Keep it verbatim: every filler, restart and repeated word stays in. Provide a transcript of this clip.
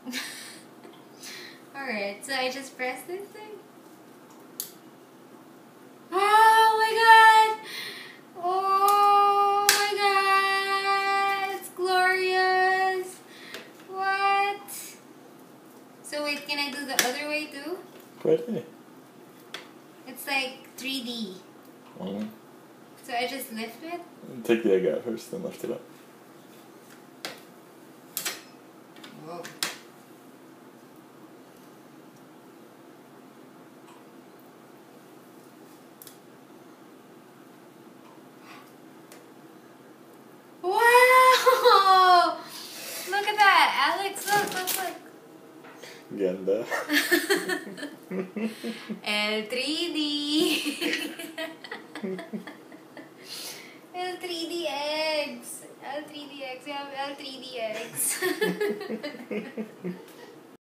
Alright, so I just press this thing. Oh my god! Oh my god! It's glorious! What? So wait, can I do the other way too? Pwede. It's like three D. Mm. So I just lift it? Take the egg out first, then lift it up. Whoa. Wow! Look at that! Alex, look, look, look. Ganda. L three D. L three D eggs. L three D eggs. We have L three D eggs.